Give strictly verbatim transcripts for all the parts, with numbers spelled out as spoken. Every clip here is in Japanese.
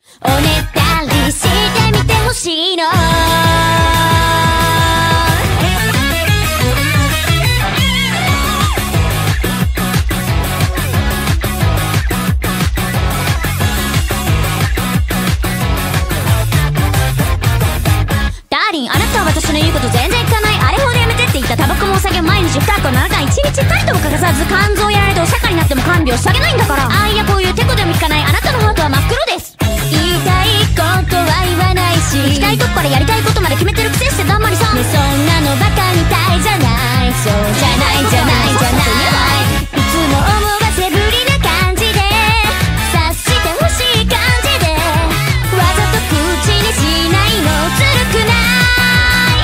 おねだりしてみてほしいの。ダーリン、あなたは私の言うこと全然聞かない。あれほどやめてって言ったタバコもお酒も毎日に箱ななかんいちにちたりとも欠かさず肝臓やられてお釈迦になっても看病してあげないんだから。あいやこういうテコでも聞かないあなたのハートは真っ黒です。言いたいことは言わないし、行きたいとこからやりたいことまで決めてるくせしてだんまりさ、ね、そんなのバカみたいじゃない。そうじゃないじゃないじゃない。いつも思わせぶりな感じで察してほしい感じでわざと口にしないのずるくない。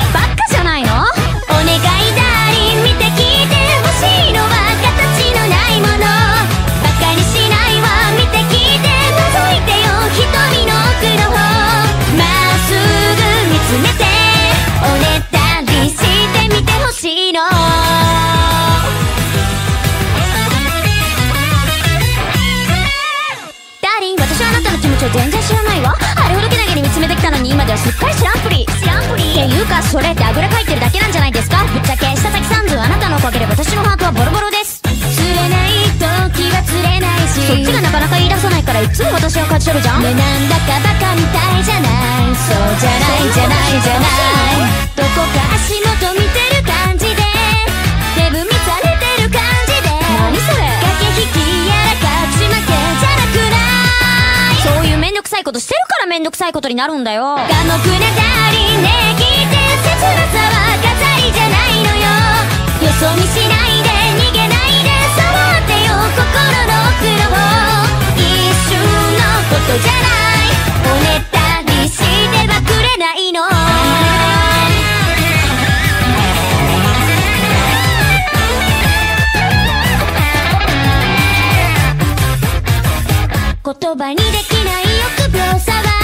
バカじゃないの。お願いダーリン見て聞いてほしいのは形のないもの。バカにしないわ見て聞いて覗いてよ瞳の奥の方。まっすぐ見つめておねだりしてみてほしいの。ダーリン、私はあなたの気持ちを全然知らないわ。あれほどけなげに見つめてきたのに今ではすっかり知らんぷり。知らんぷりっていうかそれってあぐらかいてるだけなんじゃないですか。ぶっちゃけ下先さんずあなたのおかげで私のハートはボロボロです。釣れない時は釣れないし、そっちがなかなか言い出さないからいつも私は勝ち取るじゃん。ね、なんだかバカみたいじゃない。そうじゃないじゃないじゃない。どこか足元見てる感じでデブ見されてる感じで、何それ駆け引きやら勝ち負けじゃなくない。そういうめんどくさいことしてるからめんどくさいことになるんだよ。寡黙なダーリンね聞いて切なさは飾りじゃないのよ。よそ見しないで逃げないで触ってよ心の奥の方。一瞬のことじゃない。おねだりしてはくれないの。言葉にできない臆病さは